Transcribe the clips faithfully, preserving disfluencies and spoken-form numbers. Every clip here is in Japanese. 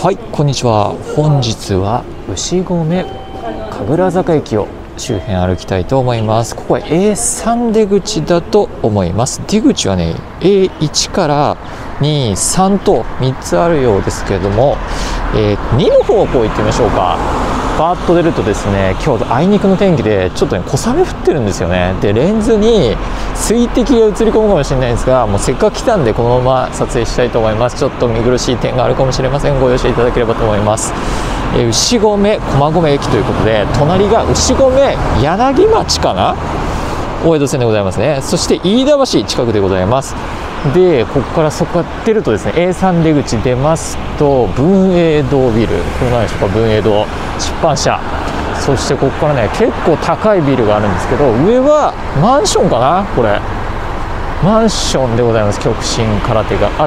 はい、こんにちは。本日は牛込神楽坂駅を周辺歩きたいと思います。ここは エースリー 出口だと思います。出口はね エーワン からに、さんとみっつあるようですけれども、えー、にの方向行ってみましょうか。バーッと出るとですね、今日あいにくの天気でちょっとね小雨降ってるんですよね。でレンズに水滴が映り込むかもしれないんですが、もうせっかく来たんでこのまま撮影したいと思います。ちょっと見苦しい点があるかもしれません。ご容赦いただければと思います。えー、牛込駒込駅ということで、隣が牛込柳町かな、大江戸線でございますね。そして飯田橋近くでございます。でここからそこから出るとですね エースリー 出口出ますと文英堂ビル、これ何でしょうか、文英堂出版社、そしてここからね結構高いビルがあるんですけど、上はマンションかな、これマンションでございます。極真空手があって、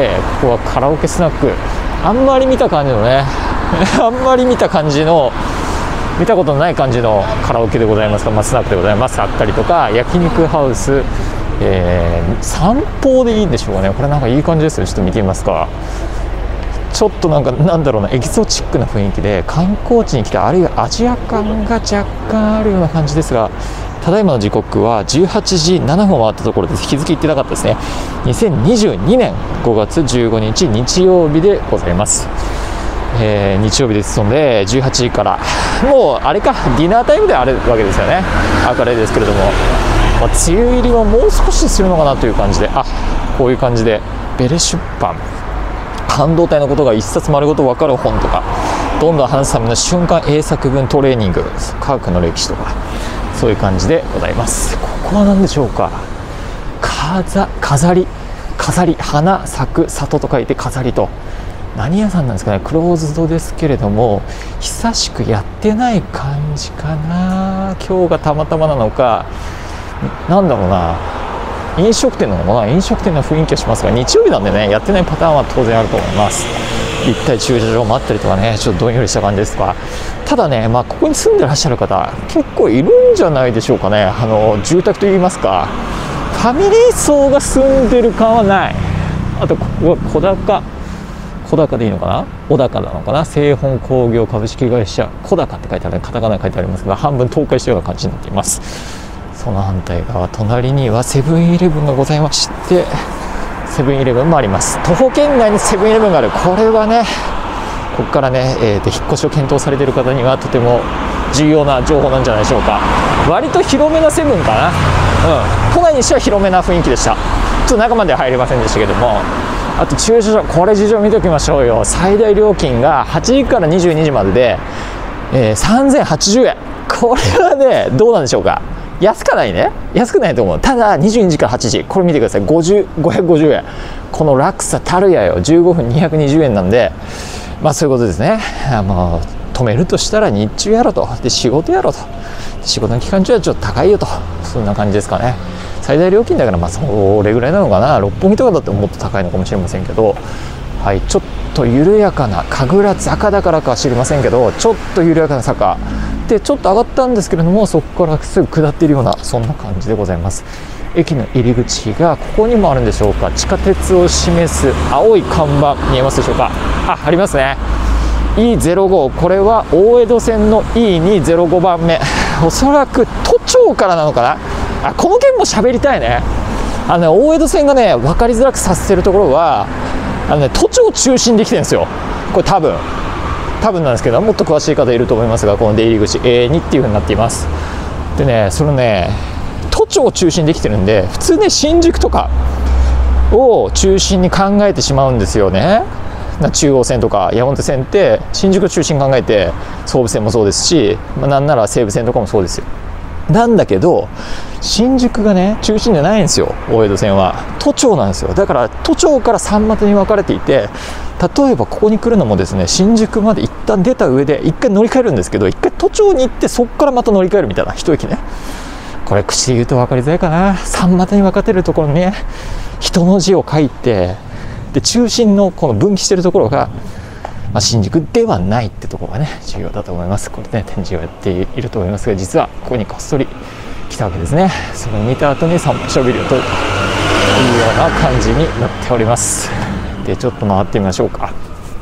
ここはカラオケスナック、あんまり見た感じのねあんまり見た感じの見たことのない感じのカラオケでございますが、まあ、スナックでございますあったりとか、焼肉ハウス、えー、散歩でいいんでしょうかね。これなんかいい感じですよ。ちょっと見てみますか。ちょっとなんかなんだろうな、エキゾチックな雰囲気で観光地に来た、あるいはアジア感が若干あるような感じですが、ただいまの時刻はじゅうはちじななふん回ったところです。日付言ってなかったですね。にせんにじゅうにねんごがつじゅうごにち日曜日でございます。えー、日曜日ですのでじゅうはちじからもうあれか、ディナータイムであるわけですよね。明るいですけれども、まあ、梅雨入りはもう少しするのかなという感じで、あ、こういう感じでベレ出版、半導体のことが一冊丸ごと分かる本とか、どんどん話すための瞬間英作文トレーニング、科学の歴史とか、そういう感じでございます。ここは何でしょうか。飾飾り飾り花咲く里と書いて飾りと、何屋さんなんですかね。クローズドですけれども久しくやってない感じかな。今日がたまたまなのか、なんだろうな、飲食店なのかな。飲食店の雰囲気はしますが、日曜日なんでねやってないパターンは当然あると思います。立体駐車場もあったりとかね、ちょっとどんよりした感じですが、ただね、まあ、ここに住んでらっしゃる方結構いるんじゃないでしょうかね。あの住宅といいますか、ファミリー層が住んでる感はない。あとここは小高小高でいいのかな、小高なのかな、製本工業株式会社小高って書いてある、カタカナ書いてありますが、半分倒壊したような感じになっています。その反対側、隣にはセブンイレブンがございまして、セブンイレブンもあります。徒歩圏内にセブンイレブンがある。これはね、ここからね、えー、と引っ越しを検討されている方にはとても重要な情報なんじゃないでしょうか。割と広めなセブンかな、うん、都内にしては広めな雰囲気でした。ちょっと中までは入れませんでしたけども、あと駐車場、これ事情見ておきましょうよ。最大料金がはちじからにじゅうにじまでで、えー、さんぜんはちじゅうえん。これはねどうなんでしょうか。安かないね、安くないと思う。ただにじゅうにじからはちじ、これ見てください。ごじゅう、ごひゃくごじゅうえん。この落差たるやよ。じゅうごふんにひゃくにじゅうえんなんで、まあそういうことですね。あの止めるとしたら日中やろと、で仕事やろと、仕事の期間中はちょっと高いよと、そんな感じですかね。最大料金だからまあそれぐらいなのかな。六本木とかだってもっと高いのかもしれませんけど、はい、ちょっと緩やかな神楽坂だからかは知りませんけど、ちょっと緩やかな坂でちょっと上がったんですけれども、そこからすぐ下っているようなそんな感じでございます。駅の入り口がここにもあるんでしょうか。地下鉄を示す青い看板見えますでしょうか。あ、ありますね。 イーゼロご、 これは大江戸線の イーにーゼロご 番目、おそらく都庁からなのかな。あ、この件も喋りたいね。あのね、大江戸線がね分かりづらくさせてるところは、あのね、都庁中心できてるんですよ。これ多分多分なんですけど、もっと詳しい方いると思いますが、この出入り口 エーに っていう風になっています。でね、そのね都庁中心できてるんで、普通ね新宿とかを中心に考えてしまうんですよね。中央線とか山手線って新宿中心に考えて、総武線もそうですし、まあ、なんなら西武線とかもそうですよ。なんだけど新宿がね中心じゃないんですよ。大江戸線は都庁なんですよ。だから都庁から三股に分かれていて、例えばここに来るのもですね、新宿まで一旦出た上で一回乗り換えるんですけど、一回都庁に行ってそこからまた乗り換えるみたいな一駅ね。これ口で言うと分かりづらいかな。三股に分かれてるところにね人の字を書いて、で中心のこの分岐してるところが、まあ、新宿ではないってところがね重要だと思います。これね展示をやっていると思いますが、実はここにこっそり来たわけですね。それを見た後に散歩しゃべるというような感じになっております。でちょっと回ってみましょうか。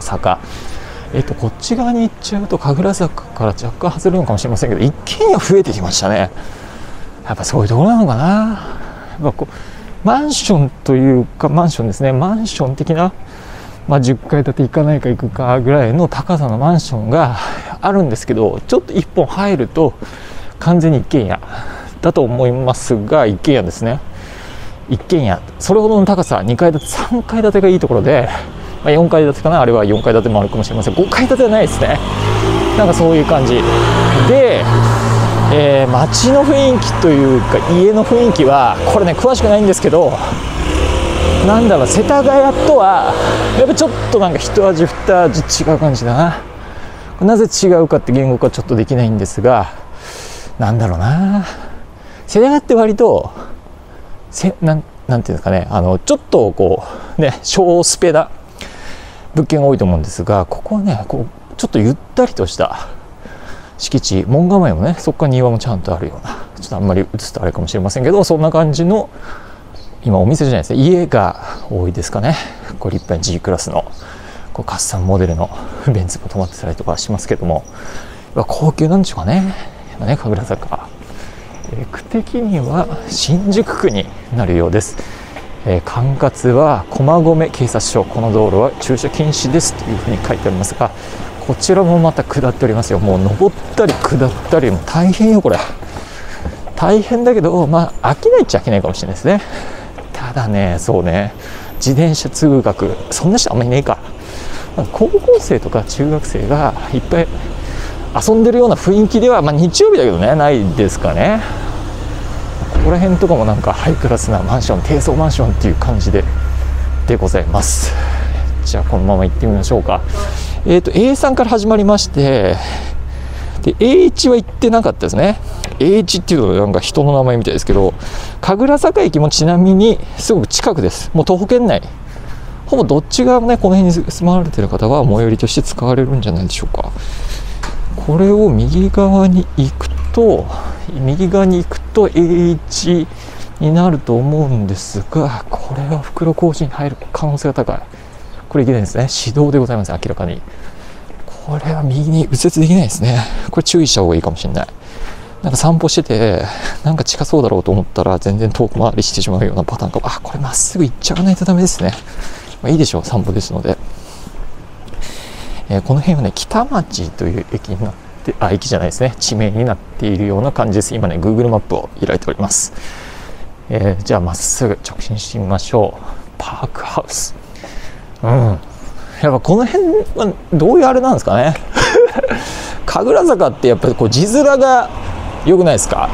坂、えっとこっち側に行っちゃうと神楽坂から若干外れるのかもしれませんけど、一軒家増えてきましたね。やっぱそういうところなのかな。やっぱこうマンションというか、マンションですね、マンション的な、まあ、じゅっかい建て行かないか行くかぐらいの高さのマンションがあるんですけど、ちょっと一本入ると完全に一軒家だと思いますが、一軒家ですね。一軒家、それほどの高さ、にかい建てさんかい建てがいいところで、まあ、よんかい建てかな、あれはよんかい建てもあるかもしれません。ごかい建てはないですね。なんかそういう感じで、えー、街の雰囲気というか家の雰囲気はこれね詳しくないんですけど、なんだろう、世田谷とはやっぱちょっとなんか一味二味違う感じだな。なぜ違うかって言語化ちょっとできないんですが、なんだろうな、世田谷って割とせなんなんていうんですかね、あのちょっとこうね小スペな物件が多いと思うんですが、ここはねこうちょっとゆったりとした敷地、門構えもね、そこから庭もちゃんとあるような、ちょっとあんまり映すとあれかもしれませんけど、そんな感じの今お店じゃないですね、家が多いですかね。こう立派に G クラスのこうカスタムモデルのベンツも止まってたりとかしますけども、高級なんでしょうかね、今ね神楽坂、えー、区的には新宿区になるようです。えー、管轄は駒込警察署、この道路は駐車禁止ですというふうに書いてありますが、こちらもまた下っておりますよ。もう登ったり下ったりも大変よ、これ大変だけど、まあ飽きないっちゃ飽きないかもしれないですね。ただね、そうね、自転車通学そんな人あんまりいないか、高校生とか中学生がいっぱい遊んでるような雰囲気では、まあ、日曜日だけどねないですかね。ここら辺とかもなんかハイクラスなマンション、低層マンションっていう感じででございます。じゃあこのまま行ってみましょうか。えーと エーさん から始まりまして、で エーいち は行ってなかったですね。 エーいち っていうのはなんか人の名前みたいですけど、神楽坂駅もちなみにすごく近くです。もう徒歩圏内、ほぼどっち側もね、この辺に住まわれている方は最寄りとして使われるんじゃないでしょうか。これを右側に行くと右側に行くと エーいち になると思うんですが、これは袋小路に入る可能性が高い。これいけないですね、市道でございます。明らかにこれは右に右折できないですね。これ注意した方がいいかもしれない。なんか散歩しててなんか近そうだろうと思ったら全然遠く回りしてしまうようなパターンか。あ、これまっすぐ行っちゃわないとダメですね。まあ、いいでしょう、散歩ですので。えー、この辺はね北町という駅になってあ駅じゃないですね地名になっているような感じです。今ね Google マップを開いております。えー、じゃあまっすぐ直進してみましょう。パークハウス、うん、やっぱこの辺はどういうあれなんですかね神楽坂ってやっぱりこう字面が良くないですか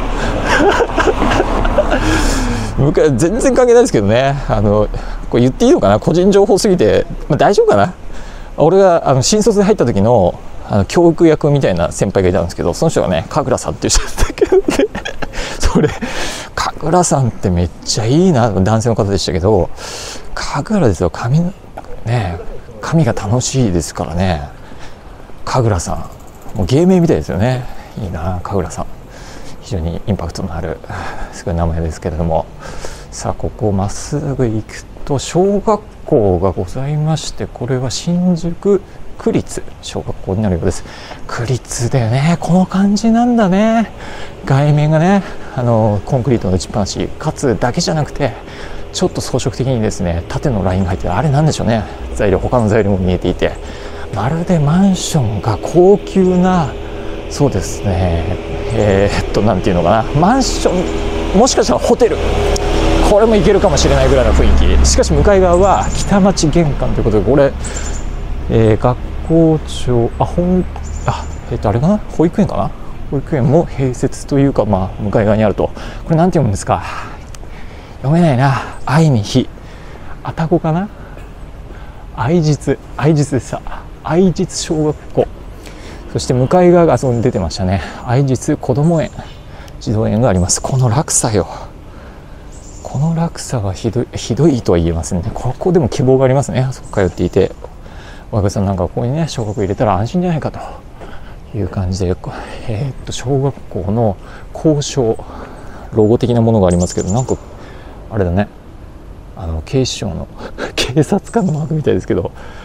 全然関係ないですけどね、あのこれ言っていいのかな、個人情報すぎて、まあ、大丈夫かな。俺があの新卒で入った時のあの教育役みたいな先輩がいたんですけど、その人がね神楽さんっていう人だったけどねそれ神楽さんってめっちゃいいな、男性の方でしたけど、神楽ですよ、髪ね、髪が楽しいですからね。神楽さんもう芸名みたいですよね。いいな神楽さん、非常にインパクトのあるすごい名前ですけれども、さあここまっすぐ行くと小学校がございまして、これは新宿区立小学校になるようです。区立だよね、この感じなんだね。外面がねあのコンクリートの打ちっぱなしかつだけじゃなくて、ちょっと装飾的にですね縦のラインが入ってる、あれなんでしょうね、材料他の材料も見えていて、まるでマンションが高級な、そうですねえー、っとなんていうのかな、マンションもしかしたらホテル、これも行けるかもしれないぐらいの雰囲気。しかし向かい側は北町玄関ということで、これ、えー、学校長あ本あえー、っとあれかな、保育園かな、保育園も併設というか、まあ向かい側にあると。これなんて読むんですか、読めないな。愛に日、あたごかな、愛実愛実でした。愛実小学校、そして向かい側がそこに出てましたね、愛実こども園児童園があります。この落差よ、この落差はひどいひどいとは言えませんね。ここでも希望がありますね。あそこ通っていて、親御さんなんかここにね小学校入れたら安心じゃないかという感じで、えー、っと小学校の校章ロゴ的なものがありますけど、なんかあれだね、あの警視庁の警察官のマークみたいですけど、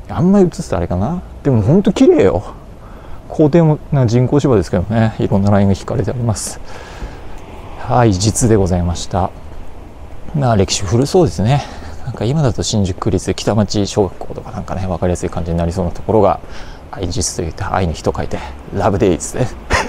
あんまり映すとあれかな。でもほんと綺麗よ。校庭もな人工芝ですけどね、いろんなラインが引かれてあります。はい、実でございました。まあ歴史古そうですね。なんか今だと新宿区立北町小学校とかなんかね、分かりやすい感じになりそうなところが、愛実といって愛に人書いてラブデイですね。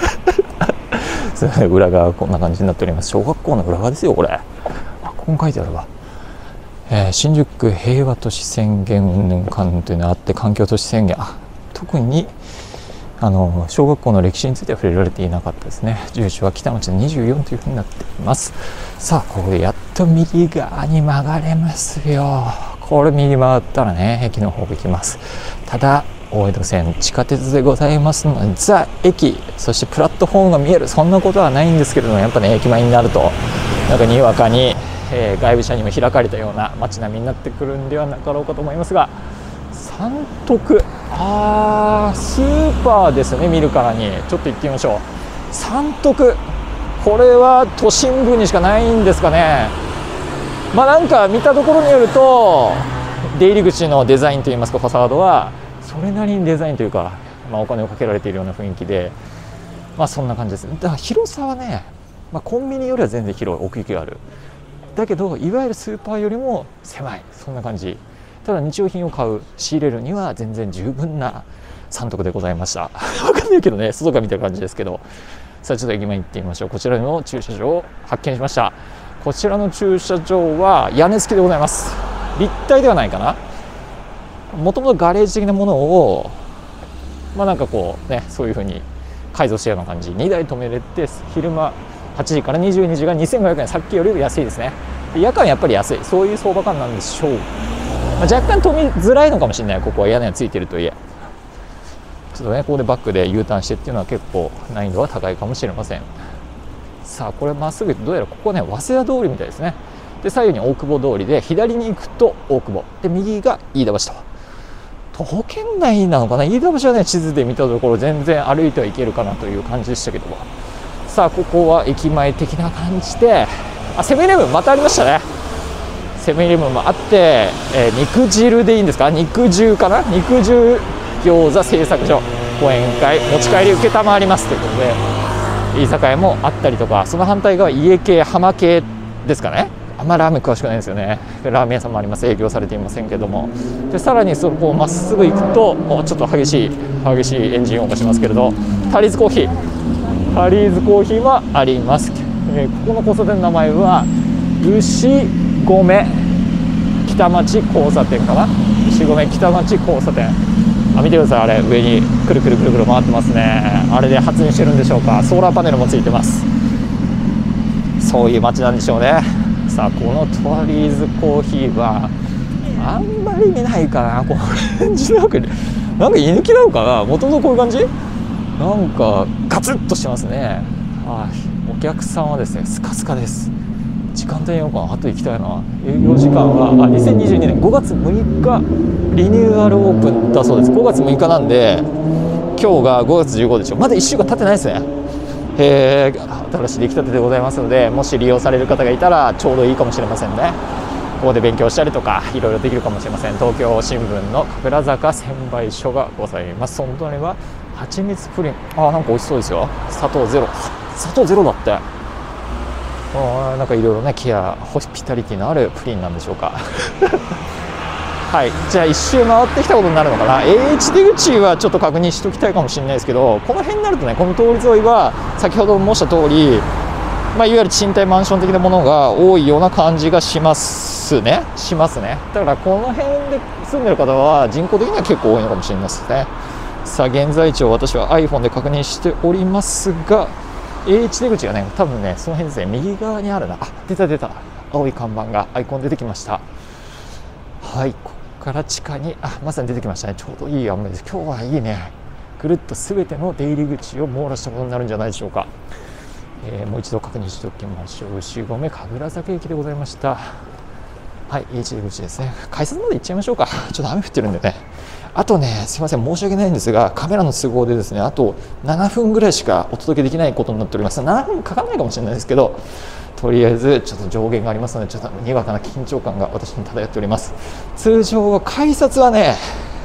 裏側こんな感じになっております。小学校の裏側ですよこれ。あ、ここに書いてあるわ。えー、新宿区平和都市宣言云々かんというのがあって、環境都市宣言、あ、特にあの小学校の歴史については触れられていなかったですね。住所は北町のにじゅうよんというふうになっています。さあここでやっと右側に曲がれますよ。これ右回ったらね、駅の方行きます。ただ大江戸線地下鉄でございますので、ザ駅、そしてプラットフォームが見える、そんなことはないんですけれども、やっぱね駅前になるとなんかにわかに、えー、外部車にも開かれたような街並みになってくるんではなかろうかと思いますが、三徳、あースーパーですね、見るからにちょっと行ってみましょう。三徳、これは都心部にしかないんですかね。まあなんか見たところによると出入り口のデザインといいますか、ファサードはそれなりにデザインというか、まあ、お金をかけられているような雰囲気で、まあそんな感じです。だから広さはね、まあ、コンビニよりは全然広い、奥行きがある。だけどいわゆるスーパーよりも狭い、そんな感じ。ただ日用品を買う、仕入れるには全然十分な三徳でございました。分かんないけどね、外が見た感じですけど。さあちょっと駅前行ってみましょう。こちらの駐車場を発見しました。こちらの駐車場は屋根付きでございます。立体ではないかな。もともとガレージ的なものをまあなんかこうね、そういう風に改造したような感じ、にだい止めれて、昼間はちじからにじゅうにじがにせんごひゃくえん、さっきより安いですね。夜間やっぱり安い、そういう相場感なんでしょう。まあ、若干止めづらいのかもしれない。ここは屋根がついてるといえ、ちょっとねここでバックで U ターンしてっていうのは結構難易度は高いかもしれません。さあこれまっすぐどうやらここね早稲田通りみたいですね。で左右に大久保通りで、左に行くと大久保で、右が飯田橋と。徒歩圏内なのかな。飯田橋はね地図で見たところ全然歩いてはいけるかなという感じでしたけども、さあここは駅前的な感じで、あ、セブンイレブンまたありましたね。セブンイレブンもあって、えー、肉汁でいいんですか、肉汁かな、肉汁餃子製作所、講演会持ち帰り受けたまわりますということで、居酒屋もあったりとか、その反対側家系浜系ですかね。あんまラーメン詳しくないんですよね。ラーメン屋さんもあります。営業されていませんけども。でさらにそこをまっすぐ行くと、もうちょっと激しい激しいエンジン音がしますけれど、タリーズコーヒータリーズコーヒーはあります。えー、ここの交差点の名前は牛込北町交差点かな。牛込北町交差点、あ、見てください、あれ上にくるくるくるくる回ってますね。あれで発電してるんでしょうか。ソーラーパネルもついてます。そういう街なんでしょうね。さあこのタリーズコーヒーはあんまり見ないかな。こう感じなんかなんか居抜きなのかな。もともとこういう感じ、なんかガツッとしてますね。はい、お客さんはですねスカスカです。時間帯ようかな、あと行きたいな。営業時間はあにせんにじゅうにねんごがつむいかリニューアルオープンだそうです。ごがつむいかなんで今日がごがつじゅうごでしょ。まだいっしゅうかん経ってないですね。えー、新しい出来たてでございますので、もし利用される方がいたらちょうどいいかもしれませんね。ここで勉強したりとかいろいろできるかもしれません。東京新聞の神楽坂専売所がございます。その隣ははちみつプリン、あーなんか美味しそうですよ。砂糖ゼロ、砂糖ゼロだって。あ、なんかいろいろねケアホスピタリティのあるプリンなんでしょうか。はい、じゃあ一周回ってきたことになるのかな。 エーエイチ 出口はちょっと確認しておきたいかもしれないですけど、この辺になるとね、この通り沿いは先ほど申した通り、まあ、いわゆる賃貸マンション的なものが多いような感じがしますねしますね。だからこの辺で住んでる方は人口的には結構多いのかもしれないですね。さあ現在地を私は iPhone で確認しておりますが、 エーエイチ 出口がね多分ねその辺ですね、右側にあるな。あ、出た出た、青い看板がアイコン出てきました。はい、ここから地下に、あ、まさに出てきましたね。ちょうどいい雨です。今日はいいね。ぐるっと全ての出入り口を網羅したことになるんじゃないでしょうか。えー、もう一度確認しておきましょう。牛込神楽坂駅でございました。はい、エーエイチ 出口ですね。改札まで行っちゃいましょうか。ちょっと雨降ってるんでね。あとね、すいません申し訳ないんですが、カメラの都合でですね、あとななふんぐらいしかお届けできないことになっております。ななふんかかんないかもしれないですけど、とりあえずちょっと上限がありますので、ちょっとにわかな緊張感が私に漂っております。通常は改札はね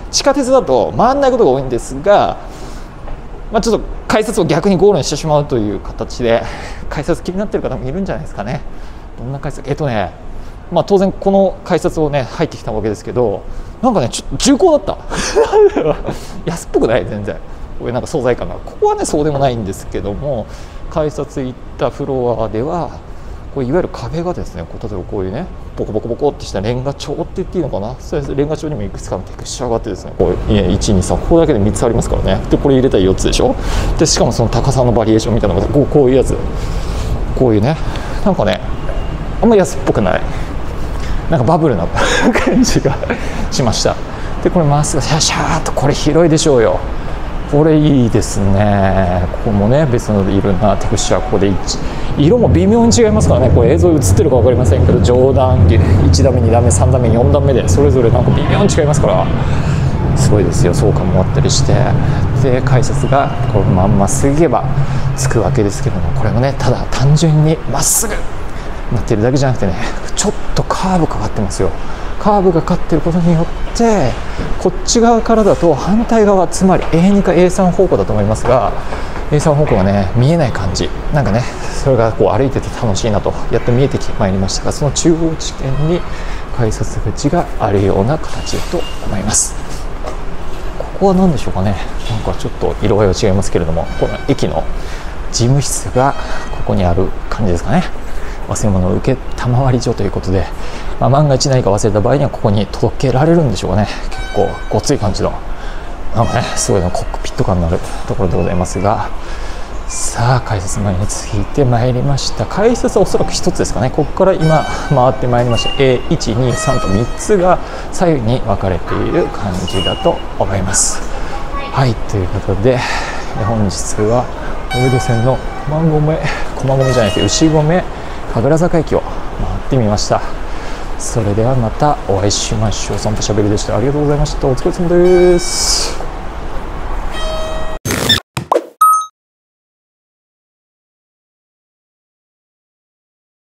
地下鉄だと回らないことが多いんですが、まあ、ちょっと改札を逆にゴールにしてしまうという形で改札気になっている方もいるんじゃないですかね。どんな改札えっとねまあ、当然この改札をね入ってきたわけですけど、なんかねちょっと重厚だった安っぽくない全然こういうなんか惣菜感が、ここはねそうでもないんですけども、改札行ったフロアではこういわゆる壁がですね、こう例えばこういうねボコボコボコってしたレンガ調って言っていいのかな、そうですレンガ調にもいくつかのテクスチャーがあってですね、こういちにさんここだけでみっつありますからね。でこれ入れたらよっつでしょ。でしかもその高さのバリエーションみたいなのがこうこういうやつ、こういうねなんかねあんま安っぽくない、なんかバブルな感じがしました。でこれまっすぐシャシャーっと、これ広いでしょうよ。これいいですね。ここもね別のいろんなテクスチャー、ここでいち色も微妙に違いますからね。これ映像映ってるか分かりませんけど、上段いち段目に段目さん段目よん段目でそれぞれなんか微妙に違いますから、すごいですよ。そうかもあったりして、で改札がこのまんま過ぎれば着くわけですけども、これもねただ単純にまっすぐなってるだけじゃなくてね、ちょっとカーブかかってますよ。カーブがかかってることによってこっち側からだと反対側、つまり エーに か エーさん 方向だと思いますが、 エーさん 方向がね見えない感じ、なんかねそれがこう歩いてて楽しいなとやっと見えてまいりましたが、その中央地点に改札口があるような形だと思います。ここは何でしょうかね、なんかちょっと色合いは違いますけれども、この駅の事務室がここにある感じですかね。忘れ物を受けたまわり所ということで、まあ、万が一何か忘れた場合にはここに届けられるんでしょうかね。結構ごつい感じのなんかねすごいのコックピット感のあるところでございますが、さあ改札前に着いてまいりました。改札はおそらくひとつですかね。ここから今回ってまいりました エーいちにさん とみっつが左右に分かれている感じだと思います。はい、ということで本日は大江戸線の駒込駒込じゃないです牛込神楽坂駅を回ってみました。それではまたお会いしましょう。散歩しゃべりでした。ありがとうございました。お疲れ様です。